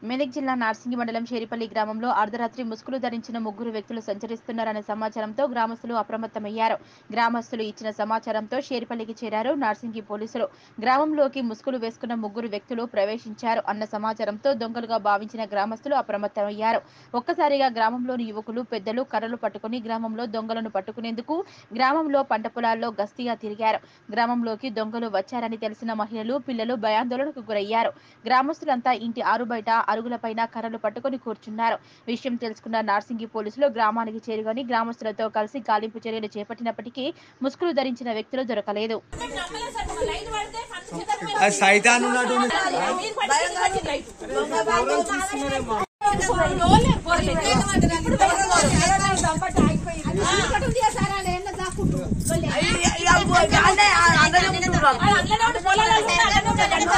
మెదక్ జిల్లా నార్సింగి మండలం షేరిపల్లి గ్రామంలో అర్ధరాత్రి ముసుగులు ధరించిన ముగ్గురు వ్యక్తులు సంచరిస్తున్నారనే సమాచారంతో గ్రామస్తులు అప్రమత్తమయ్యారు. గ్రామస్తులు ఇచ్చిన సమాచారంతో షేరిపల్లికి చేరారు నార్సింగి పోలీసులు. గ్రామంలోకి ముసుగులు వేసుకున్న ముగ్గురు వ్యక్తులు ప్రవేశించారు అన్న సమాచారంతో దొంగలుగా భావించిన గ్రామస్తులు అప్రమత్తమయ్యారు. ఒక్కసారిగా గ్రామంలోని యువకులు, పెద్దలు కర్రలు పట్టుకుని గ్రామంలో దొంగలను పట్టుకునేందుకు గ్రామంలో పంట పొలాల్లో గస్తీగా తిరిగారు. గ్రామంలోకి దొంగలు వచ్చారని తెలిసిన మహిళలు, పిల్లలు భయాందోళనకు గురయ్యారు. గ్రామస్తులంతా ఇంటి ఆరుబయట అరుగులపైన కర్రలు పట్టుకుని కూర్చున్నారు. విషయం తెలుసుకున్న నార్సింగి పోలీసులు గ్రామానికి చేరుకొని గ్రామస్తులతో కలిసి గాలింపు చర్యలు చేపట్టినప్పటికీ ముసుగులు ధరించిన వ్యక్తులు దొరకలేదు.